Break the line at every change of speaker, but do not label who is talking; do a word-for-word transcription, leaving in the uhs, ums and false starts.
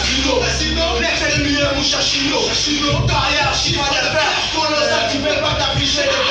Casino, Casino, Next enemy, Mushashino, Shashino, Taya, Shiva, Kono, Sati, Beba, Fisher,